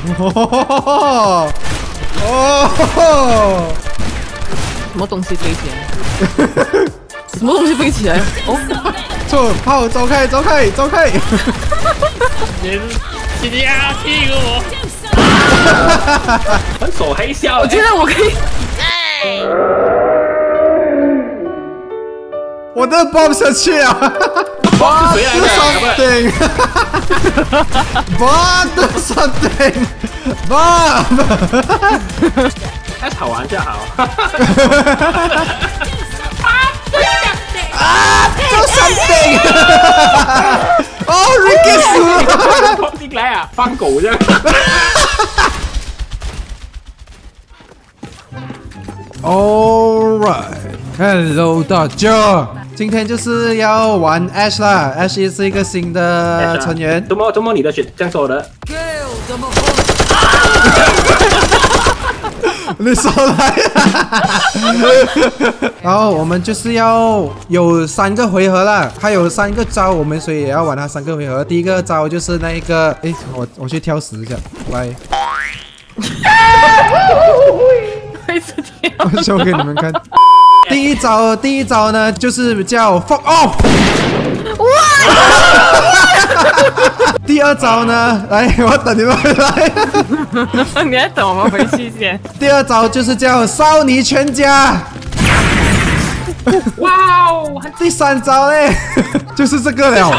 哦哦， 什么东西飞起来？什么东西飞起来？哦， 错，炮，走开，走开，走开！ 你是欺压欺负我， 很手黑笑。 我觉得我可以。 我的 bomb 下去啊 ！Bob 是谁来的 ？Something，Bob do something，Bob， 还好玩就好。 啊 ，do something！ 哦 ，Ricky 死了！ 跑进来啊，放狗这样。 All right，Hello 大家，今天就是要玩 Ash 啦 ，Ash 是一个新的成员。 怎么你的选这样说的？ 你少来！然后我们就是要有3个回合啦，还有3个招，我们所以也要玩它3个回合。第一个招就是那一个，诶，我去跳10下，来。我秀给你们看。第一招呢，就是叫 fuck off。第二招呢，来，我等你们回来。 你还等我们回去先。 第二招就是叫烧你全家。 哇哦！ 第3招嘞，就是这个了。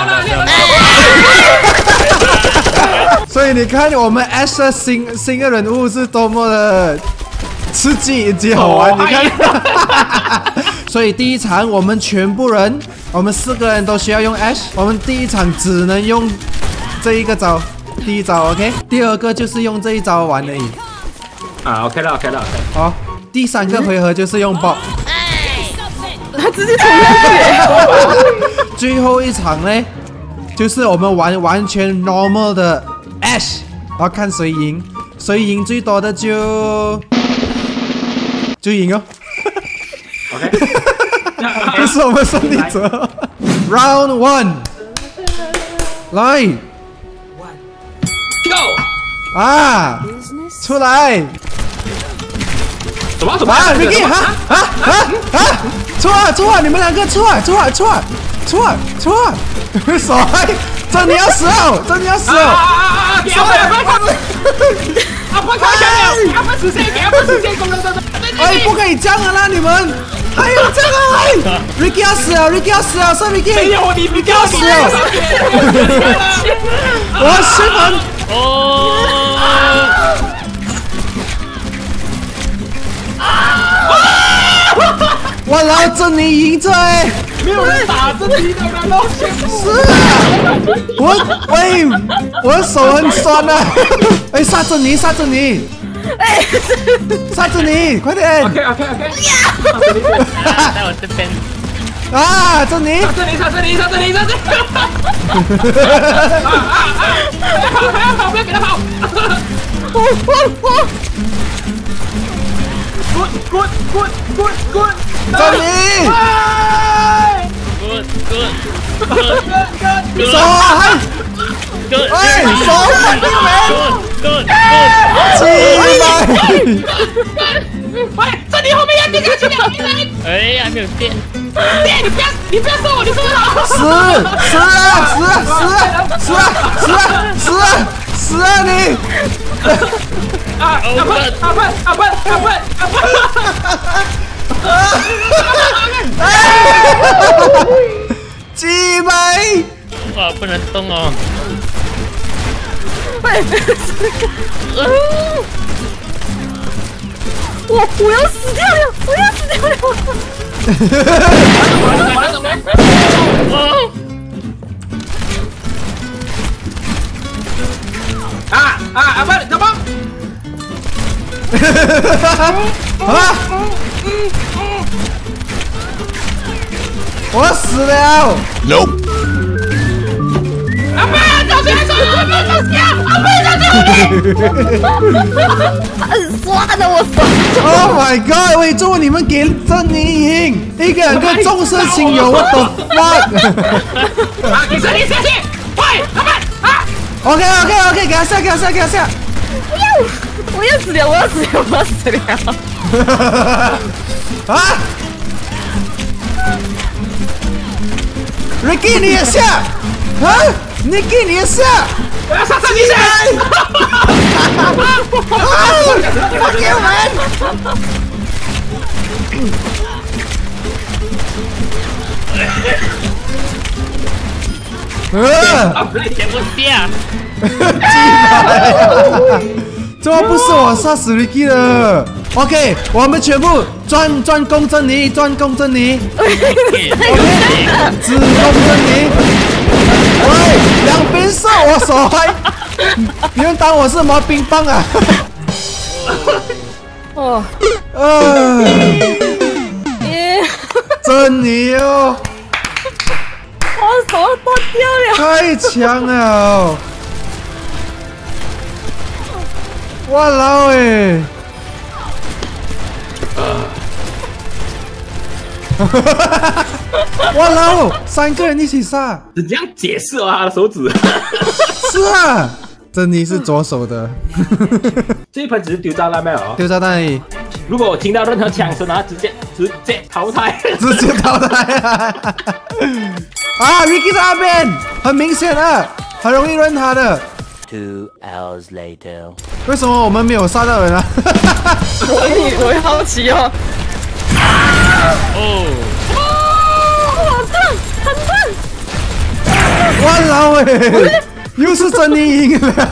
所以你看，我们 Ash 的新的人物是多么的刺激以及好玩，你看。所以第一场我们全部人，我们4个人都需要用 Ash， 我们第一场只能用这一个招，第一招 OK， 第二个就是用这一招玩而已。 啊 ，OK 了。 好，第3个回合就是用 Bob。 他直接冲下去。 最后一场呢，就是我们玩完全 normal 的 Ash， 然后看谁赢，谁赢最多的就赢哦。 OK， 这是我们胜利者。Round 1， 来 ，Go 啊，出来！ 什么啊 ，Ricky 出啊！你们2个出啊！手这你要死哦！ 不哎，不可以这样的啦，你们！还有这个哎 ，Ricky 要死了，是 Ricky。 没有你要死了！ 我新闻我老珍妮赢着哎， 没有人打珍妮的，难道是啊，我手很酸啊！哎，杀珍妮，杀珍妮，快点 ？OK， 在我这边。 啊，珍妮， 杀珍妮！跑，不要给他跑！滚！ 珍妮！手还，哎，手还没有喂，珍妮后面要电下去了！ 哎，还没有电。 电，你不要说我，你说我。 死啊你！ 阿笨！ 鸡掰！ 哇，不能动哦。 我要死掉了！ 阿笨，怎么？ 啊！我死了 Nope. 阿笨，找谁来找？阿笨，找谁啊？阿笨，找谁？ 刷的我手。 ！Oh my god！ 喂，祝你们给珍妮赢，一个人跟重色轻友，我的 fuck！ 啊，给珍妮下去！喂，阿笨啊 OK， 给他下。 我要死了！我要死了！我要死了！ 啊 ！Ricky 你也下啊 ！Nicky 你也下！ 我要杀死你先！ Fuck you man！ 不是全部下。 怎么不是我杀死 Ricky 的 ？OK， 我们全部专攻珍妮，专攻珍妮。只攻珍妮。喂，两边射我手嗨！你们当我是毛冰棒啊？ 哦， 珍妮哦， 我手断掉了。 太强了！哇老诶！哇老，3个人一起杀。 怎样解释啊？他的手指。 是啊，珍妮是左手的。 这一盘只是丢炸弹没有？ 丢炸弹而已， 如果我听到任何枪声，然后直接淘汰。 直接淘汰啊！啊 ，Ricky 在那边，很明显的，很容易认他的。 2 hours later. 为什么我们没有杀到人啊？ 我也好奇哦。 哦， 好痛，很痛！ 哇老诶，又是珍妮赢了。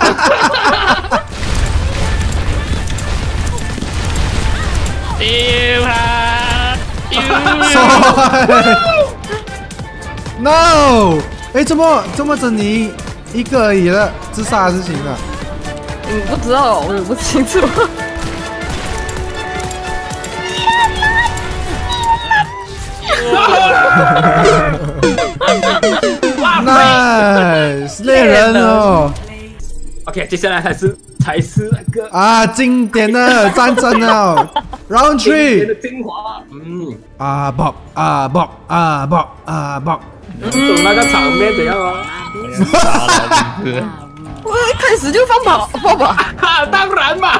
丢他！丢！ No！ 哎，怎么珍妮一个而已了，自杀的事情了。 不知道，我也不清楚。 Nice， 猎人哦。 OK， 接下来才是那个啊，经典的战争哦 ，Round 经典 Three。 的精华。 啊 Bob 啊 Bob 啊 Bob 啊 Bob。 懂那个场面怎样啊？ 我一开始就放跑吧。 当然嘛。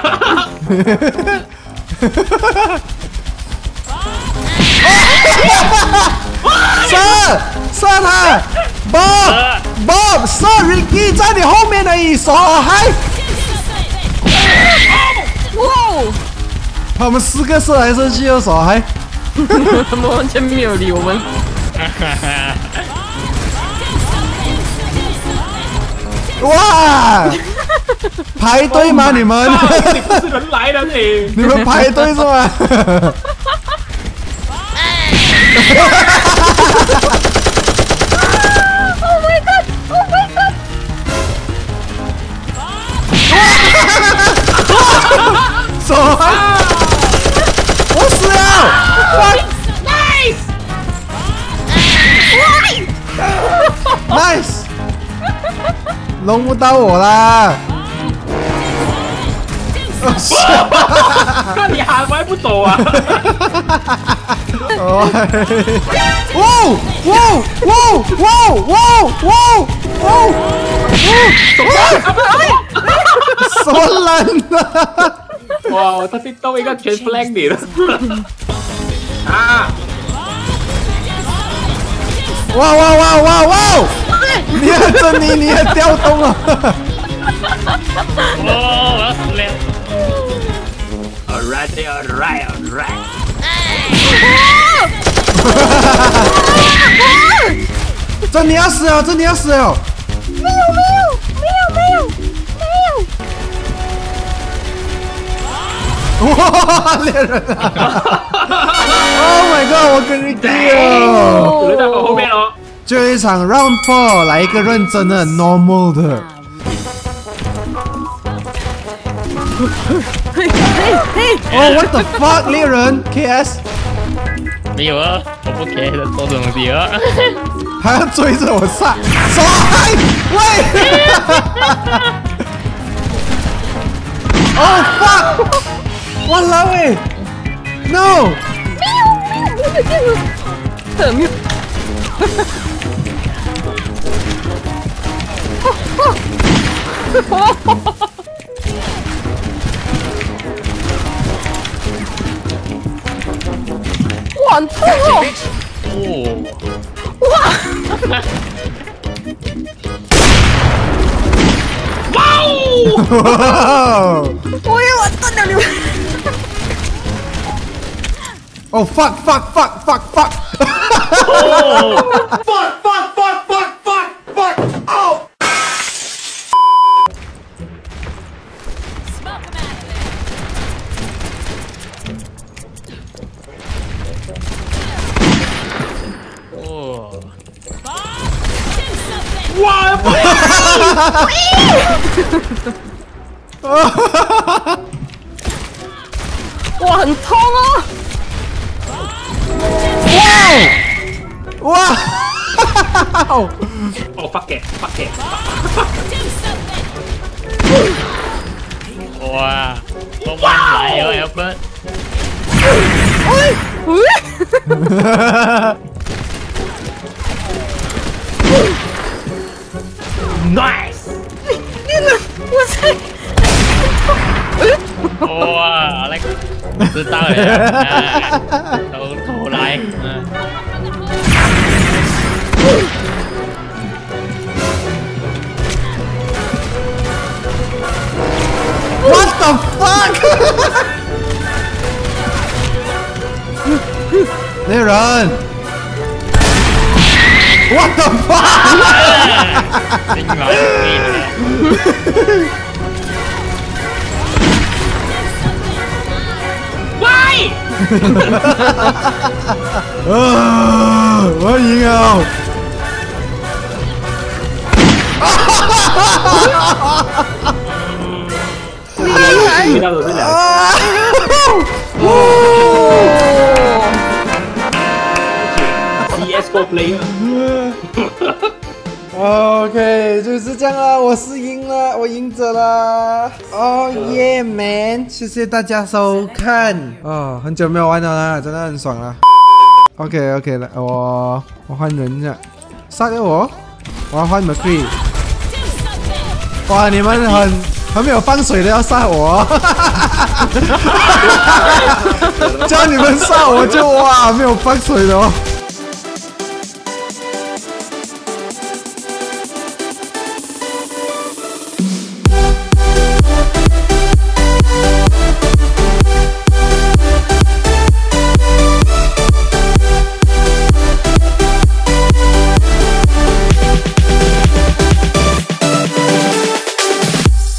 射他 ，Bob 射 Ricky 在你后面而已，手嗨！ 哇！ 他们4个射来射去又手嗨。 他们完全没有理我们。 哇！排队吗？你们？ 你不是人来的你。 你们排队是吗？ Oh my god! Oh my god! 手嗨！我死了 ！Nice！ 弄不到我啦！ 看你喊我还不走啊！ 哇！什么人啊？ 哇，他都应该全 flank 你了。啊！ 哇！你也珍妮，你也调动了。 我要死了！ Alright。 珍妮要死了！ 没有。 哇，猎人啊 ！Oh my god！ 我跟 Ricky 哦， 轮到我后面了。 最后一场 Round 4， 来一个认真的 normal 的。哦 ，What the fuck！ 猎人 KS 没有啊，我不 care 的做这种东西啊。 还要追着我杀，手嗨！喂！哦 fuck！ 哇啦喂 ！No！ 没有。 很痛哦！ 哦， 哇！ 我要完蛋了，你们！ 哦 fuck fuck fuck fuck fuck！ 哦， 哇，很痛哦！ 哇！ 哦 fuck it fuck it， 哇，我們嚟啊，有乜？ nice， 我在。 哇，你知道呀？都來。 What the fuck？ 那人 ！What the fuck？ 真完美。 我要赢啊！ 遇到的是两CS:GO player。 OK， 就是这样啦，我是赢了，我赢着啦。Oh yeah man， 谢谢大家收看。哦，很久没有玩了啦，真的很爽啦。OK， 来，我换人一下，杀掉我，我要换 McCree。哇，你们很没有放水的要杀我，叫你们杀我就哇没有放水的哦。